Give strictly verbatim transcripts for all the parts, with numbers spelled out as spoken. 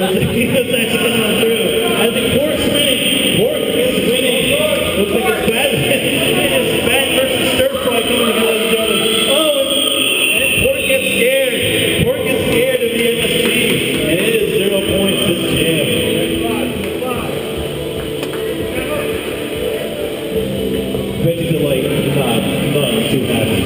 Looks like he was actually coming on through. I think Pork's winning. Pork is winning. Looks like it's bad. It is bad versus stir fry coming together, ladies and gentlemen. Oh, and Pork gets scared. Pork gets scared of the M S G. And it is zero points this jam. Veggie Delight, not, none too happy.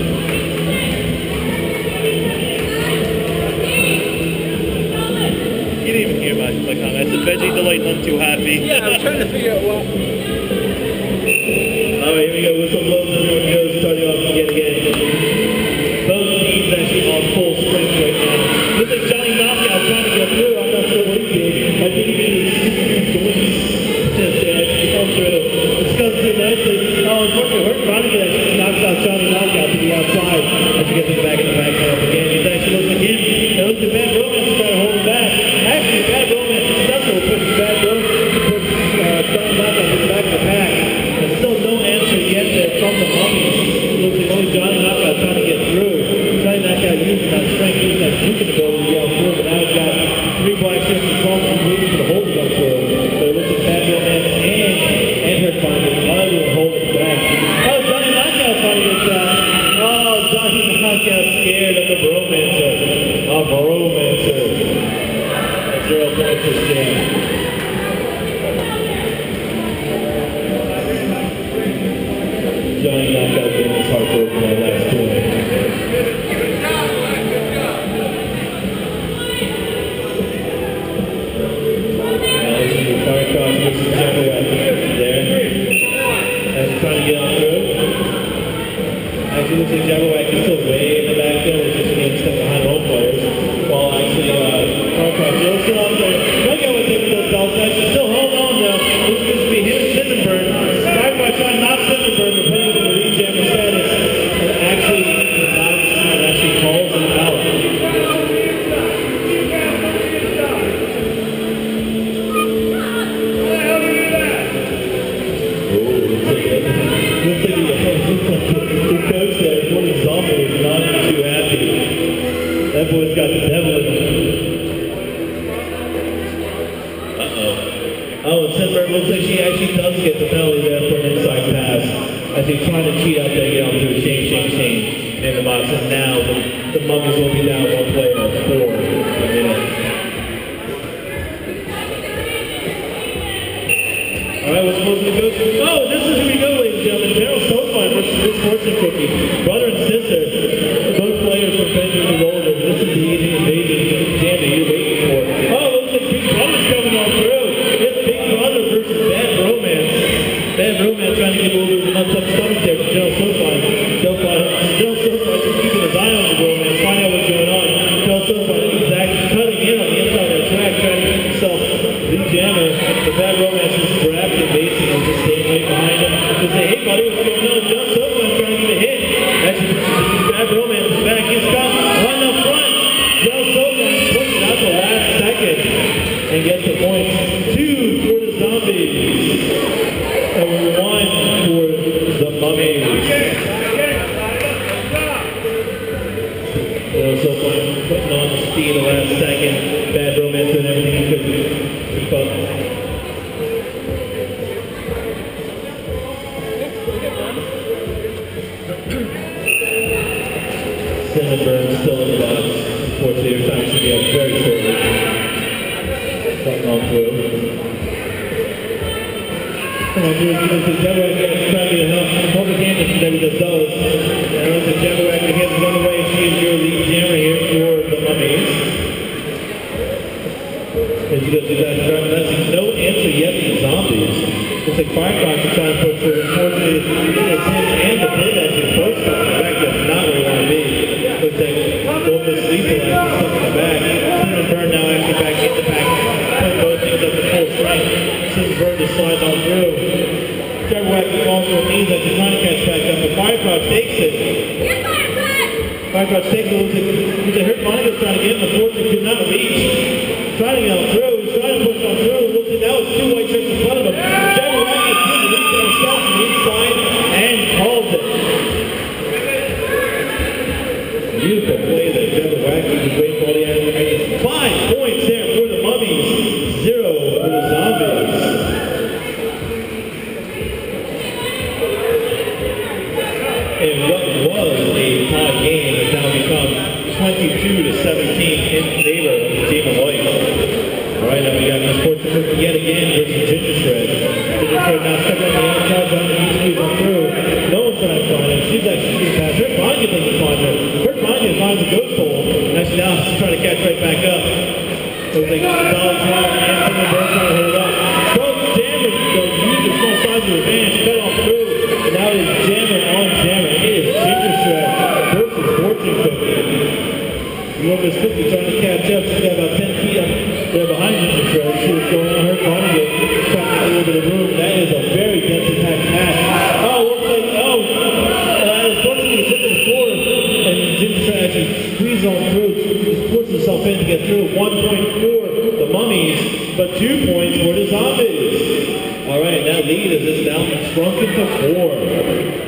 You didn't even hear my, my comment. I said Veggie Delight, none too happy. Yeah, I was trying to figure out what. Alright, here we go. Whistle blows, everyone goes, starting off again again. Both teams actually on full strength right now. Looks like Johnny Knockout trying to get through. I'm not sure what he did. I think he did his wings. Just to actually come through. This comes through nicely. Oh, unfortunately, Hurt Rodriguez actually knocks out Johnny Knockout to the outside. As he gets him back in the back up again. He's actually looking like him. It looks like Bad Romance is trying to hold him back. Actually, Bad Romance is successful with pushing Bad Romance. Puts uh, Johnny Knockout to the back of the pack. There's still no answer yet there from the Mummies. It looks like only Johnny Knockout trying to get through. Johnny Knockout using that strength, using that juking ability to get through. But now he's got three black shirts in front of him waiting for the hold to go through. So it looks like Bad Romance and, and Hurt Finder are going to hold it back. Oh, Johnny Knockout finally gets out. Oh, Johnny Knockout scared of the Bromancer. Of Bromancer. That's zero points for Jam. Johnny Knockout getting his heart broken by last point. Now listen to Firecross versus Jabberwock there. As he's trying to get on through. Actually looks like Jabberwock is still way in the back there, just getting stuck behind home players. While actually uh, Firecross is still out there. Knockout with him with those belts. Actually still hold on though. This is going to be him and Cinderburn. Firecross trying to knock Cinderburn, but putting him in the lead jammer status. And actually, the box actually calls him out. That boy's got the devil in him. Uh-oh. Oh, and Cinderburn looks like she actually does get the penalty there for an inside pass. As he's trying to cheat out there, get onto a shame, shame, shame in the box. And now the, the Mummies will be down one player for a minute. Alright, what's supposed to go to? Oh, this is who we go, ladies and gentlemen. Daryl Stonemeyer versus Miss Fortune Cookie. Brother and sister. Both players from Benjamin Roller. This is the easy invasion jam that you're waiting for. Oh, looks like Big Brother's coming on through. It's Big Brother versus Bad Romance. Bad Romance trying to get a little bit of a tough stomach there from Daryl Stonemeyer. Daryl Stonemeyer just keeping his eye on the Romance, find out what's going on. Daryl Stonemeyer is actually cutting in on the inside of the track, trying to get himself the jammer. The Bad Romance is grabbing the basing and just staying right behind him. To say, hey buddy, what's going on? Daryl Stonemeyer trying to get a hit. Actually, Bad Romance is back. He's got one up front. Daryl Stonemeyer pushes out the last second and gets the point. Two for the Zombies. And one for the Mummies. Daryl Stonemeyer putting on the speed the last second. Bad Romance doing everything he could to keep up. Cinderburn still in the box. Unfortunately, their time should be up very shortly. Coming on through. Come on through, give us the Jabberwock again. Trying to get a help. Public hand from Debbie Does. And once the Jabberwock again is run away, she is your lead jammer here for the Mummies. As you go through that drive message, no answer yet to the Zombies. Looks like Firecross is trying to push through. Unfortunately, it's him and the pin actually first time. In fact, that's not where you want to be. Looks like Golden Sleeper actually stuck in the back. Cinderburn now actually back in the back. Putting both things up to full strength. Cinderburn just slides on through. Jabberwock is falling to her knees as he's trying to catch back up, but Firecross takes it. Firecross takes it. Looks like he's a hurt Monica trying to get him. Unfortunately, could not reach. Trying to get on through. He's trying to push on through. Looks like now it's two white shirts in front of him. Jabberwock is getting the lead for himself from the inside and calls it. Beautiful play there. Jabberwock was waiting for all the answers. Five points there for the Mummies. that we got in the sports group yet again versus Ginger Shred. Ginger Shred now stuck on the outside, trying to squeeze on through. No one's trying to find her. She's actually shooting past. Her Vanya doesn't find her. Her Vanya finds a ghost pole. Actually now she's trying to catch right back up. Looks like Dolly Trump and Timmy Burke trying to hit it up. Both Jammer use the small size of advantage, cut on through. And now it is Jammer on Jammer. It is Ginger Shred versus Fortune Cookie. Columbus Cookie trying to catch up. She's got about ten feet up there behind Ginger Shred. See what's going on. Her body is trying to get a little bit of room. That is a very densely packed match. Oh, looks like, oh, uh, unfortunately, it's hit the floor. And Ginger Shred actually squeezes on through. Just puts herself in to get through. One point for the Mummies, but two points for the Zombies. All right, that lead is just now shrunken to four.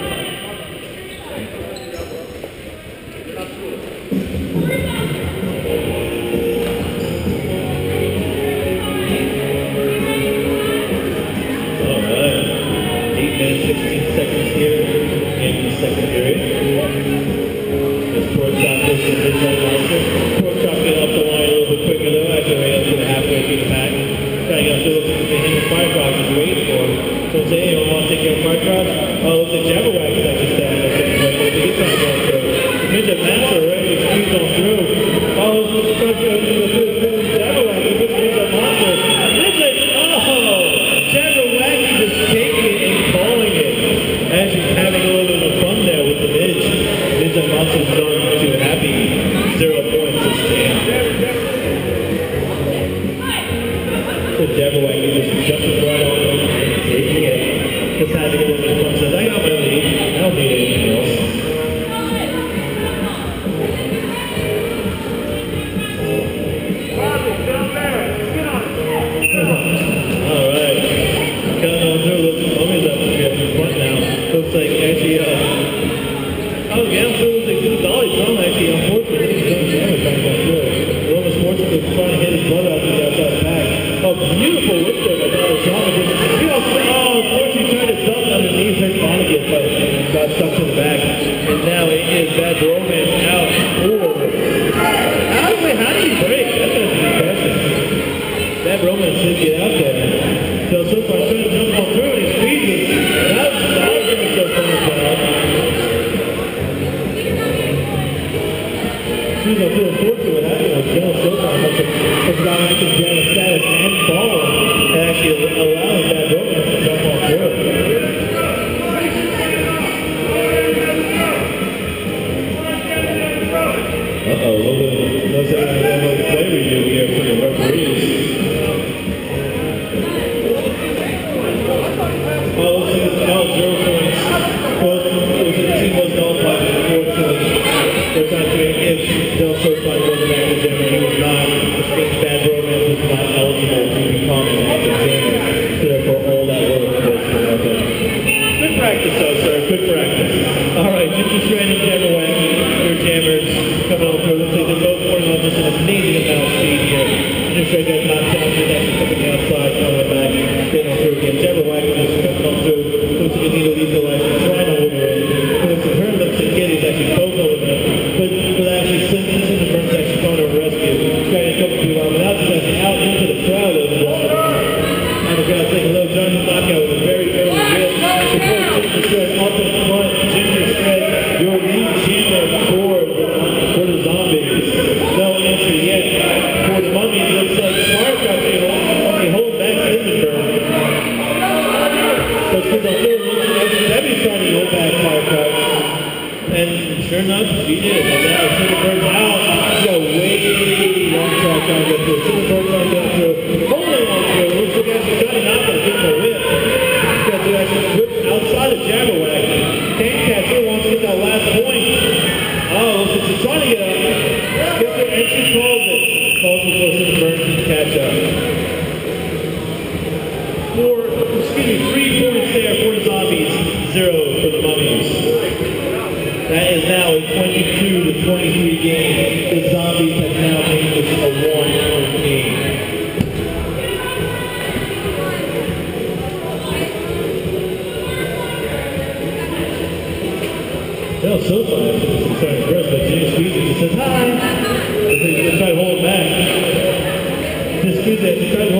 This Tuesday,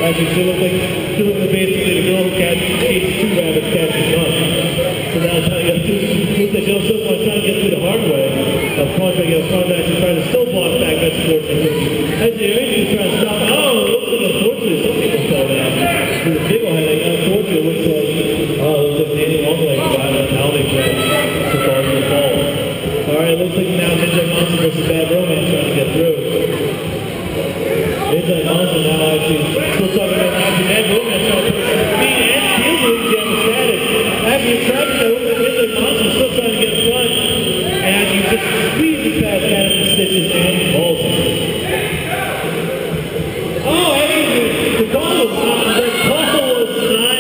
Actually, she looked like, she looked like basically the girl who catches, chases two rabbits, catches none. So now it's trying to get through, looks like Joe Silverman trying to get through the hard way. Of course, I guess Conrad actually trying to still block back that sports activity. As the Rangers trying to stop, oh, it looks like unfortunately some people fell down. There's a big one headache, unfortunately it looks like, oh, it looks like Danny Longleg got a penalty play to fall to the ball. Alright, it looks like now Midnight Monster versus Bad Romance trying to get through. Midnight Monster now actually still talking about actually Bad Romance trying to put some speed and steal moves again with status. Actually, it's trying to look like Midnight Monster still trying to get in front. And actually just squeezes past Adam and Stitches and balls him. Oh, actually, the ball was not, the ball was not.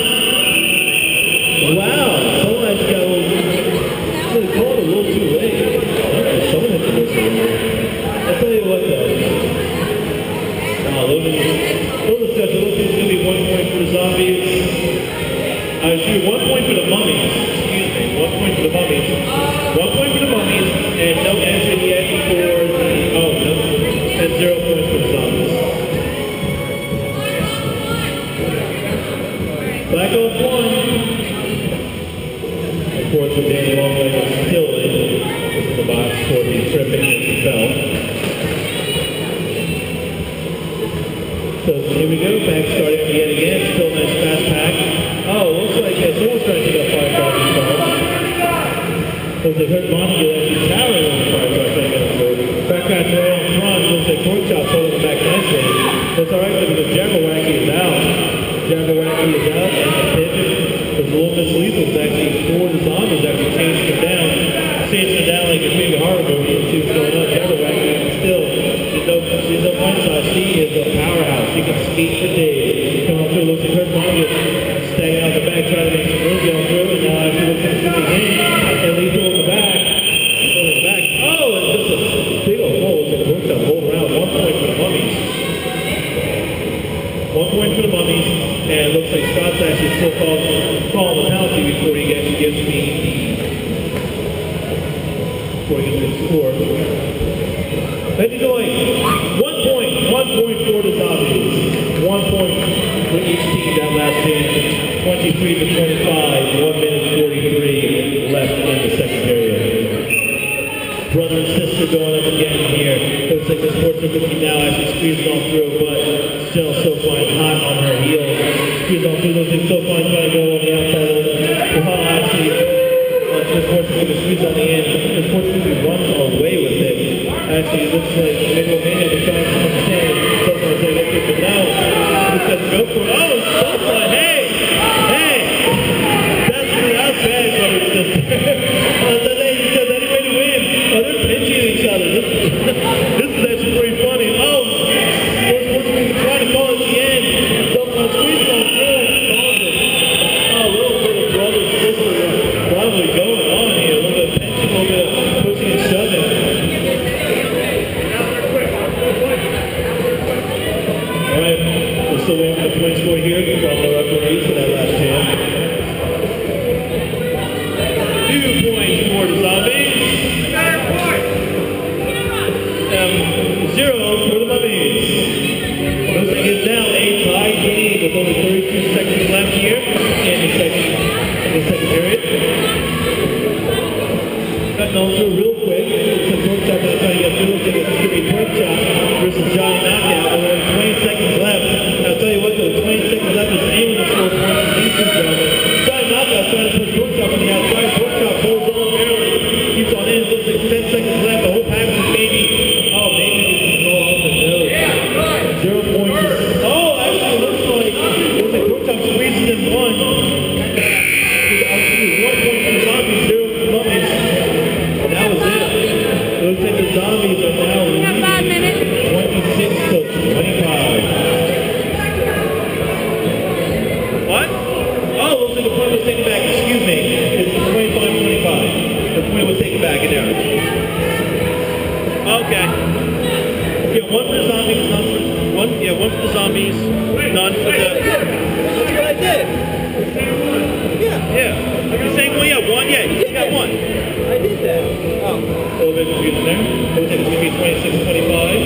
Wow, someone actually got a little, they called a little too late. Someone had to listen. I'll tell you what though. Oh, those are, those are such, it looks like it's going to be one point for the Zombies. Uh, excuse me, one point for the Mummies. Excuse me, one point for the Mummies. One point for the Mummies, and no answer yet for the, oh, no, and zero points for the Zombies. Black Ops one. Of course, with Danny Longleg is still in the box for the tripping as he fell. So here we go, back starting yet again, still nice fast pack. Oh, looks like uh, someone's trying to get a fire truck installed. Looks like Hurt Montague actually towering on the fire truck trying to get it through. Back pass right on front, looks like Pork Chop pulling it back nicely. That's alright because Jabberwacky is out. Jabberwacky is out, and the pivot was a little mislethal. It's actually four of the Zombies actually changed him down. Changed him down like it's maybe horror movie. You see what's going on. Jabberwacky still, she's no, she's no one side. She is a powerhouse. She can skate for days. Come on through, looks like Hurt Montague staying out the back, trying to make some room going through, and now actually looks like she's in, and Lethal in the back. Lethal in the back. Oh, it's just a big old hole. It's like a worked up whole round. One point for the Mummies. One point for the Mummies, and it looks like Scott's actually still calling, calling the penalty before he gets, gives me before he gets me the score. Then you go like one point, one point for the Zombies. One point for each team that last game. twenty-three to twenty-five, one minute forty-three left in the second period. Brother and sister going up again here. Looks like the sports are going to be now actually squeezing on through, but still so fine, hot on her heels. Squeezing on through, looks like so fine trying to go on the outside of it. Well, actually, uh, the sports are going to squeeze on the end. The sports are going to run away with it. Actually, it looks like maybe Romania is trying to understand. So far, say, okay, but now, he says, go for it. Oh, so fine. Hey! Hey! That's that's bad, brother and sister. uh, so they, because anyway to win, oh, they're pinching each other. This, this is actually pretty funny. Oh, sports sports are trying to call it the end. So far, squeezing on through. Calls it. Oh, a little bit of brother and sister probably going on here. A little bit of pinching, a little bit of pushing and shoving. Alright, we're still waiting for the point score here from the referees for that last hand. Two points for the Zombies. Um, zero for the Mummies. Looks like it's now a tie game with only thirty-two seconds left here in the second, in the second period. Cutting on through real quick. It's a Pork Chop that's trying to get through. It's going to be Pork Chop versus Johnny Knockout. With only twenty seconds left. I'll tell you what, though, twenty seconds left is aiming to score points in these two gentlemen. Johnny Knockout trying to push Pork Chop on the outside. Pork Chop holds on barely. Keeps on in. Looks like ten seconds left. The whole pack is maybe, oh, maybe we can go off the nose. Zero points. Oh, actually, it looks like, looks like Pork Chop squeezes in one. Actually, one point for the Zombies, zero for the Mummies. And that was it. It looks like the Zombies are now leading twenty-six to twenty-five. What? Oh, looks like the point was taken back. Excuse me. It's twenty-five twenty-five. The point was taken back in there. Okay. Yeah, one for the Zombies, none for one. Yeah, one for the Zombies, none for the. That's what I did. Yeah. Yeah. You're saying, well, yeah, one. Yeah, you got one. I did that. Oh. A little bit confusing there. Looks like it's going to be twenty-six twenty-five.